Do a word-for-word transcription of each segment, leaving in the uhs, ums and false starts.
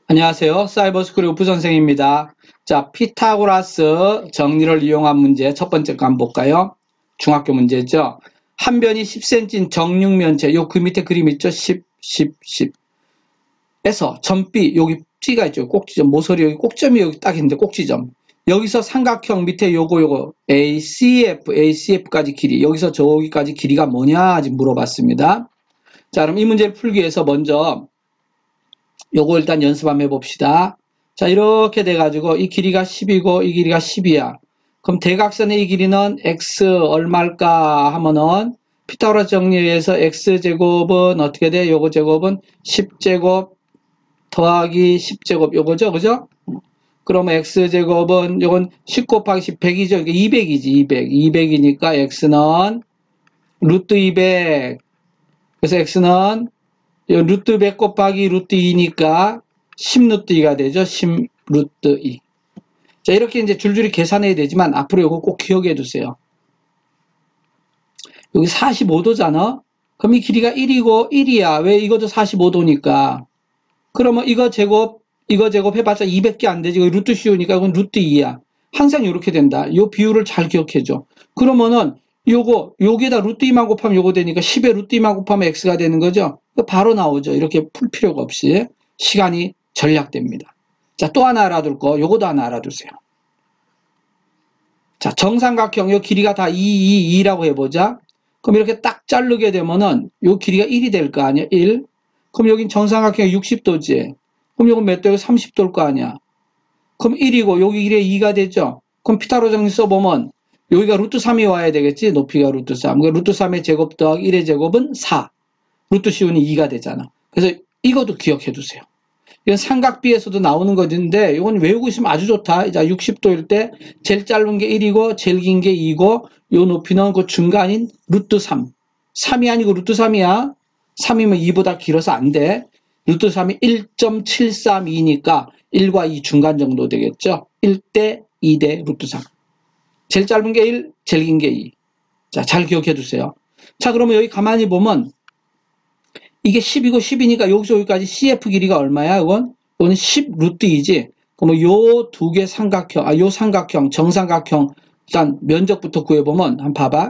안녕하세요. 사이버스쿨 우프 선생입니다. 자, 피타고라스 정리를 이용한 문제 첫 번째 거 한번 볼까요? 중학교 문제죠. 한 변이 십 센티미터인 정육면체, 요 그 밑에 그림 있죠? 십, 십, 십. 에서 점 B, 여기 B가 있죠. 꼭지점, 모서리 여기 꼭점이 여기 딱 있는데 꼭지점. 여기서 삼각형 밑에 요거 요거 에이 씨 에프, 에이 씨 에프까지 길이, 여기서 저기까지 길이가 뭐냐 아직 물어봤습니다. 자, 그럼 이 문제를 풀기 위해서 먼저 요거 일단 연습 한번 해봅시다. 자, 이렇게 돼가지고 이 길이가 십이고 이 길이가 십이야. 그럼 대각선의 이 길이는 x 얼마일까 하면은 피타고라스 정리에서 x제곱은 어떻게 돼? 요거 제곱은 십 제곱 더하기 십 제곱 요거죠, 그죠? 그러면 x제곱은 요건 십 곱하기 십, 백이죠. 이게 이백이지, 이백. 이백이니까 x는 루트 이백. 그래서 x는 루트 백 곱하기 루트 이니까 십 루트 이가 되죠. 십 루트 이. 자, 이렇게 이제 줄줄이 계산해야 되지만 앞으로 이거 꼭 기억해 두세요. 여기 사십오 도잖아? 그럼 이 길이가 일이고 일이야. 왜? 이것도 사십오 도니까. 그러면 이거 제곱, 이거 제곱 해봤자 이백 개 안 되지. 이거 루트 씌우니까 이건 루트 이야. 항상 이렇게 된다. 이 비율을 잘 기억해 줘. 그러면은 요거, 여기에다 루트 이만 곱하면 요거 되니까 십에 루트 이만 곱하면 x가 되는 거죠. 바로 나오죠. 이렇게 풀 필요가 없이. 시간이 절약됩니다. 자, 또 하나 알아둘 거, 요거도 하나 알아두세요. 자, 정삼각형, 요 길이가 다 이, 이, 이라고 해보자. 그럼 이렇게 딱 자르게 되면은 요 길이가 일이 될 거 아니야? 일. 그럼 여긴 정삼각형이 육십 도지. 그럼 요건 몇 도예요? 삼십 도일 거 아니야? 그럼 일이고 여기 일에 이가 되죠? 그럼 피타고라스 정리 써보면 여기가 루트 삼이 와야 되겠지? 높이가 루트 삼. 그러니까 루트 삼의 제곱 더하기 일의 제곱은 사. 루트 씌우니 이가 되잖아. 그래서 이것도 기억해 두세요. 이건 삼각비에서도 나오는 것인데 이건 외우고 있으면 아주 좋다. 자, 육십 도일 때 제일 짧은 게 일이고 제일 긴 게 이고 요 높이는 그 중간인 루트 삼. 삼이 아니고 루트 삼이야. 삼이면 이보다 길어서 안 돼. 루트 삼이 일 점 칠삼이니까 일과 이 중간 정도 되겠죠. 일 대 이 대 루트 삼. 제일 짧은 게 일, 제일 긴 게 이. 자, 잘 기억해 두세요. 자, 그러면 여기 가만히 보면 이게 십이고 십이니까 여기서 여기까지 씨에프 길이가 얼마야? 이건? 이건 십 루트 이지. 그러면 요 두 개 삼각형, 아, 요 삼각형, 정삼각형, 일단 면적부터 구해보면, 한번 봐봐.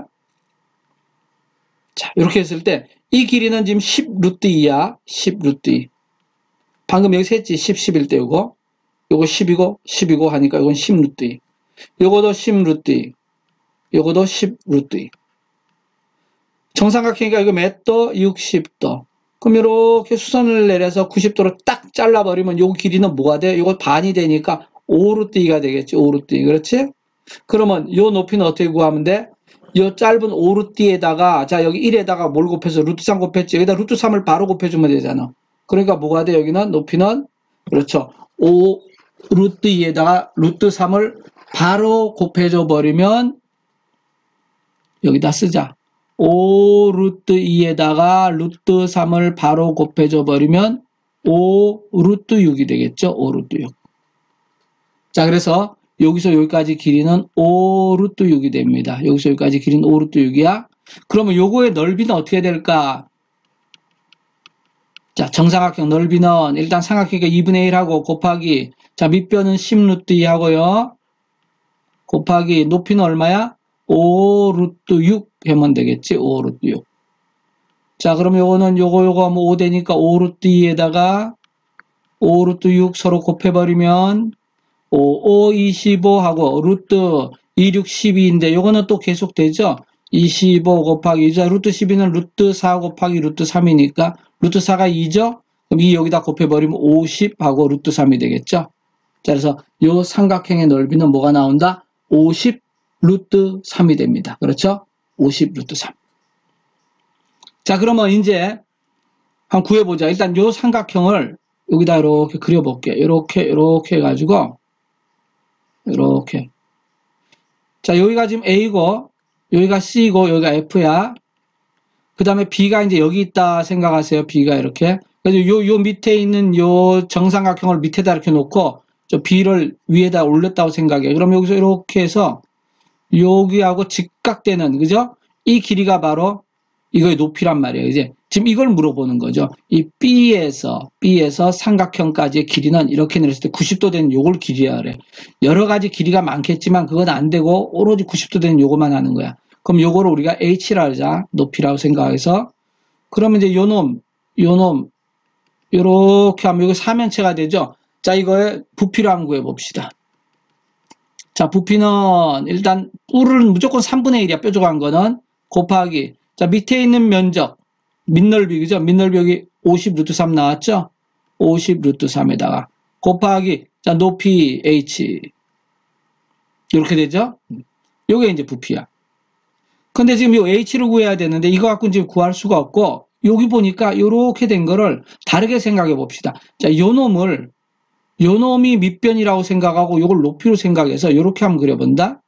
자, 이렇게 했을 때, 이 길이는 지금 십 루트 이야. 십 루트 이. 방금 여기서 했지. 십, 십일 때 요거. 요거 십이고, 십이고 하니까 이건 십 루트 이. 요거도 십 루트 이. 요거도 십 루트 이. 정삼각형이니까 이거 몇 도? 육십 도. 그럼 이렇게 수선을 내려서 구십 도로 딱 잘라버리면 요 길이는 뭐가 돼? 요거 반이 되니까 오 루트 이가 되겠지. 오 루트 이. 그렇지? 그러면 요 높이는 어떻게 구하면 돼? 요 짧은 오 루트 이에다가, 자, 여기 일에다가 뭘 곱해서 루트 삼 곱했지. 여기다 루트 삼을 바로 곱해주면 되잖아. 그러니까 뭐가 돼? 여기는 높이는, 그렇죠. 오 루트 이에다가 루트 삼을 바로 곱해줘 버리면, 여기다 쓰자. 오 루트 이에다가 루트 삼을 바로 곱해줘 버리면 오 루트 육이 되겠죠. 오 루트 육. 자, 그래서 여기서 여기까지 길이는 오 루트 육이 됩니다. 여기서 여기까지 길이는 오 루트 육이야. 그러면 요거의 넓이는 어떻게 될까? 자, 정삼각형 넓이는 일단 삼각형이니까 이분의 일하고 곱하기, 자, 밑변은 십 루트 이 하고요. 곱하기 높이는 얼마야? 오 루트 육 하면 되겠지. 오 루트 육. 자, 그럼 요거는 요거 요거 하면 오 되니까 오 루트 이에다가 오 루트 육 서로 곱해버리면 오, 오, 이십오 하고 루트 이, 육, 십이인데 요거는 또 계속 되죠. 이십오 곱하기, 자, 루트 십이는 루트 사 곱하기 루트 삼이니까 루트 사가 이죠. 그럼 이 여기다 곱해버리면 오십 하고 루트 삼이 되겠죠. 자, 그래서 요 삼각형의 넓이는 뭐가 나온다? 오십 루트 삼이 됩니다. 그렇죠? 오십 루트 삼. 자, 그러면 이제 한번 구해보자. 일단 요 삼각형을 여기다 이렇게 그려볼게. 이렇게, 이렇게 해가지고, 이렇게. 자, 여기가 지금 A고, 여기가 C고, 여기가 F야. 그 다음에 B가 이제 여기 있다 생각하세요. B가 이렇게. 그래서 요, 요 밑에 있는 요 정삼각형을 밑에다 이렇게 놓고, 저 B를 위에다 올렸다고 생각해. 그럼 여기서 이렇게 해서, 여기하고 직각되는, 그죠? 이 길이가 바로 이거의 높이란 말이에요. 이제 지금 이걸 물어보는 거죠. 이 B에서 B에서 삼각형까지의 길이는 이렇게 내렸을 때 구십 도 되는 요걸 길이야 그래. 여러 가지 길이가 많겠지만 그건 안 되고 오로지 구십 도 되는 요거만 하는 거야. 그럼 요거를 우리가 H라 하자. 높이라고 생각해서 그러면 이제 요놈 요놈 요렇게 하면 이거 삼면체가 되죠. 자, 이거의 부피를 한번 구해봅시다. 자, 부피는 일단 뿔은 무조건 삼분의 일이야. 뾰족한 거는 곱하기 자, 밑에 있는 면적 밑넓이 그죠? 밑넓이 여기 오십 루트 삼 나왔죠? 오십 루트 삼에다가 곱하기 자, 높이 H 이렇게 되죠? 요게 이제 부피야. 근데 지금 이 H를 구해야 되는데 이거 갖고 지금 구할 수가 없고 여기 보니까 요렇게 된 거를 다르게 생각해 봅시다. 자, 요 놈을 요 놈이 밑변이라고 생각하고 요걸 높이로 생각해서 요렇게 한번 그려본다.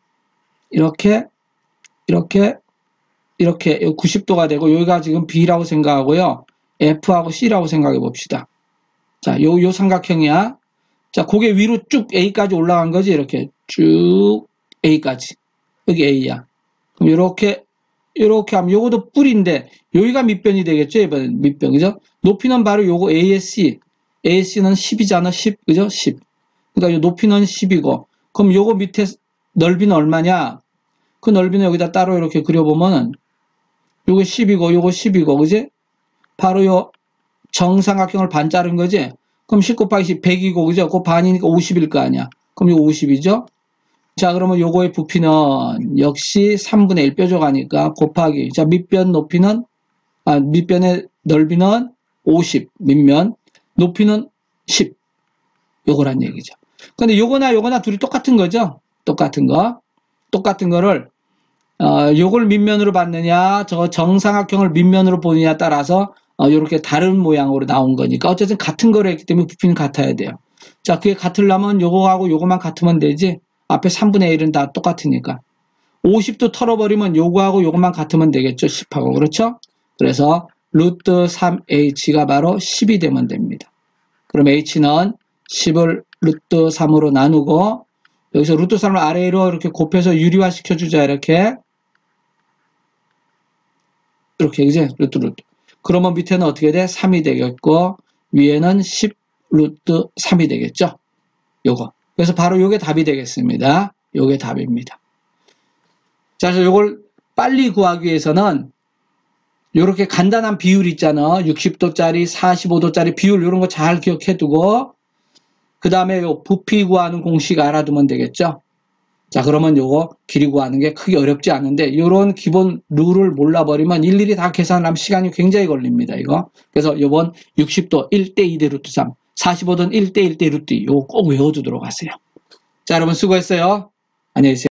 이렇게 이렇게 이렇게 구십 도가 되고 여기가 지금 B라고 생각하고요. F하고 C라고 생각해 봅시다. 자, 요, 요 삼각형이야. 자, 고개 위로 쭉 A까지 올라간 거지. 이렇게 쭉 A까지. 여기 A야. 그럼 요렇게 요렇게 하면 요것도 뿔인데 여기가 밑변이 되겠죠. 이번엔 밑변. 그죠? 높이는 바로 요거 에이에스씨. 에이에스씨는 십이잖아. 십. 그죠? 십. 그러니까 요 높이는 십이고 그럼 요거 밑에 넓이는 얼마냐? 그 넓이는 여기다 따로 이렇게 그려보면은 요거 십이고 요거 십이고 그지? 바로 요 정삼각형을 반 자른 거지? 그럼 십 곱하기 십 백이고 그죠? 그 반이니까 오십일 거 아니야. 그럼 요거 오십이죠? 자, 그러면 요거의 부피는 역시 삼분의 일 뾰족하니까 곱하기 자, 밑변 높이는 아, 밑변의 넓이는 오십 밑면 높이는 십 요거란 얘기죠. 근데 요거나 요거나 둘이 똑같은 거죠? 똑같은 거. 똑같은 거를 어, 요걸 밑면으로 봤느냐, 저 정삼각형을 밑면으로 보느냐 따라서 어, 요렇게 다른 모양으로 나온 거니까 어쨌든 같은 거를 했기 때문에 부피는 같아야 돼요. 자, 그게 같으려면 요거하고 요거만 같으면 되지. 앞에 삼분의 일은 다 똑같으니까. 오십 도 털어버리면 요거하고 요거만 같으면 되겠죠. 십하고. 그렇죠? 그래서 루트 삼 에이치가 바로 십이 되면 됩니다. 그럼 H는 십을 루트 삼으로 나누고 여기서 루트 삼을 아래로 이렇게 곱해서 유리화 시켜주자. 이렇게. 이렇게 이제 루트 루트. 그러면 밑에는 어떻게 돼? 삼이 되겠고 위에는 십 루트 삼이 되겠죠. 요거. 그래서 바로 요게 답이 되겠습니다. 요게 답입니다. 자, 그래서 요걸 빨리 구하기 위해서는 요렇게 간단한 비율 있잖아. 육십 도짜리, 사십오 도짜리 비율 요런 거 잘 기억해 두고 그 다음에 요 부피 구하는 공식 알아두면 되겠죠. 자, 그러면 요거 길이 구하는 게 크게 어렵지 않은데 요런 기본 룰을 몰라버리면 일일이 다 계산하면 시간이 굉장히 걸립니다. 이거. 그래서 요번 육십 도 일 대 이 대 루트 삼, 사십오 도는 일 대 일 대 루트 이 요거 꼭 외워두도록 하세요. 자, 여러분 수고했어요. 안녕히 계세요.